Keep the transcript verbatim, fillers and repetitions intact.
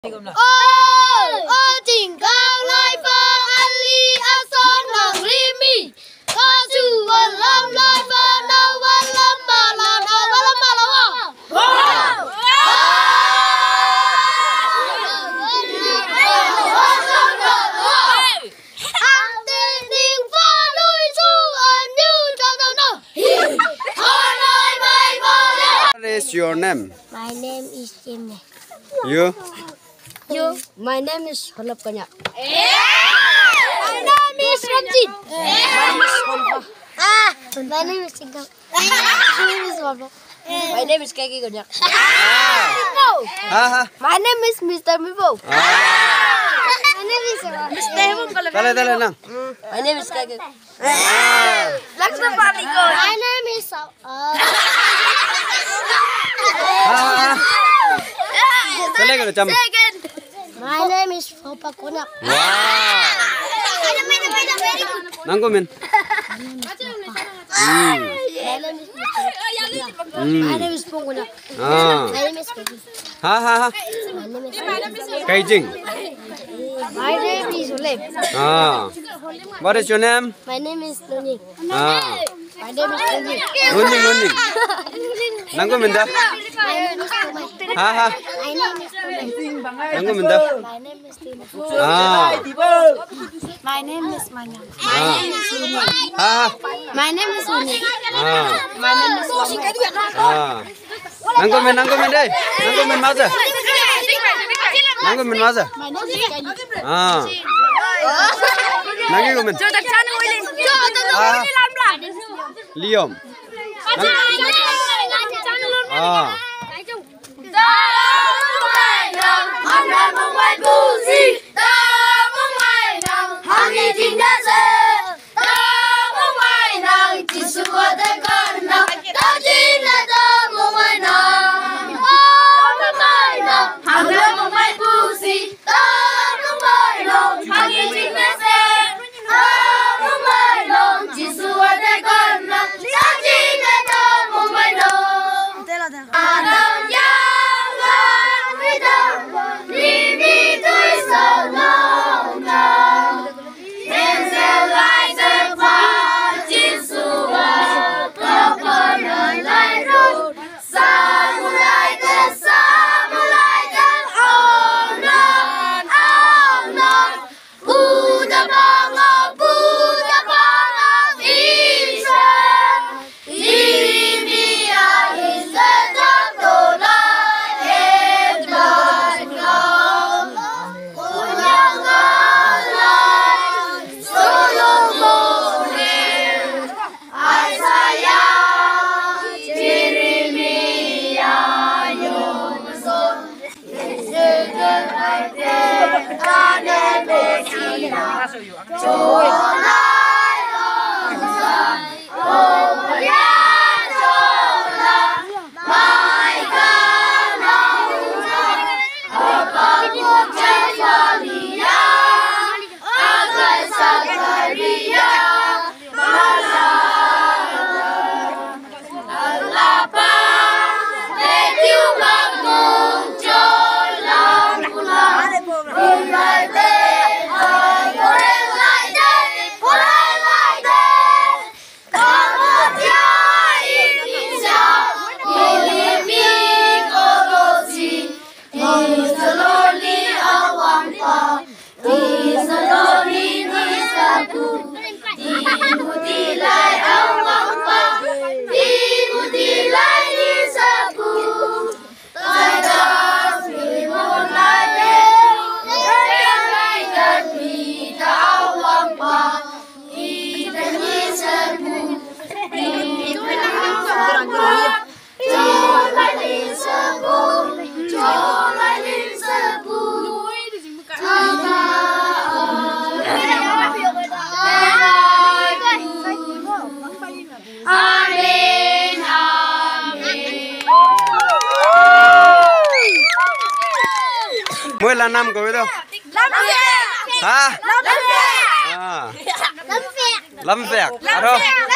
ôi ôi tình cao lai phơ ali a son lòng rimi có sự vận lâm lai phơ đâu vận lâm mà là đâu vận lâm mà là What is your name? My name is Jimmy. You? You? My name is Holop Kanya. My name is Ranjit. Ah, my name is Singam. My name is Baba. My name is Kaki Kanya. My name is Mister Mibo. My name is Mister Mibo. Dale, dale, lang. My name is Kaki. Lakshman Paliko. My name is. Dale, kalo cham. My name is Fopa Konak. Wow. Nangko men. My name is My name is Pongonak. Ah. My name is Kaki. Ha ha ha. My name is Kaijing. My name is Olep. Ah. What is your name? My name is Noni. Ah. My name is Noni. Noning, noning. Nangko men da. My name is Tomai. Ha ha. My name is Tomai. Nangko men da. My name is Tina. Ah. My name is Manyam. Ah. Ha ha. My name is Uni. Ah. My name is Mama. Ah. Nangko men, nangko men deh. Nangko men maza. Nangko men maza. My name is Kani. Ah. Nangi ko men. Ah. Liam. Ah. Mỗi là năm có biết không? Hả? À. Lâm Phẹt. Lâm Phẹt. À đâu?